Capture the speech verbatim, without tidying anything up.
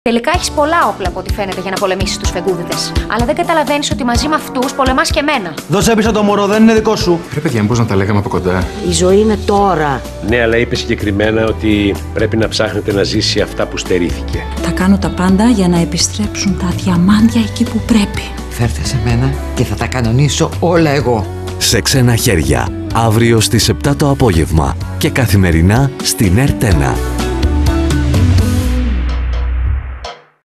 Τελικά έχεις πολλά όπλα από ό,τι φαίνεται για να πολεμήσεις τους φεγγούδιδες. Αλλά δεν καταλαβαίνεις ότι μαζί με αυτούς πολεμάς και εμένα. Δώσε πίσω το μωρό, δεν είναι δικό σου. Ρε παιδιά, μήπως να τα λέγαμε από κοντά. Η ζωή είναι τώρα. Ναι, αλλά είπε συγκεκριμένα ότι πρέπει να ψάχνετε να ζήσει αυτά που στερήθηκε. Θα κάνω τα πάντα για να επιστρέψουν τα διαμάντια εκεί που πρέπει. Θα έρθει σε μένα και θα τα κανονίσω όλα εγώ. Σε ξένα χέρια, αύριο στις επτά το απόγευμα και καθημερινά στην Ερτ ένα.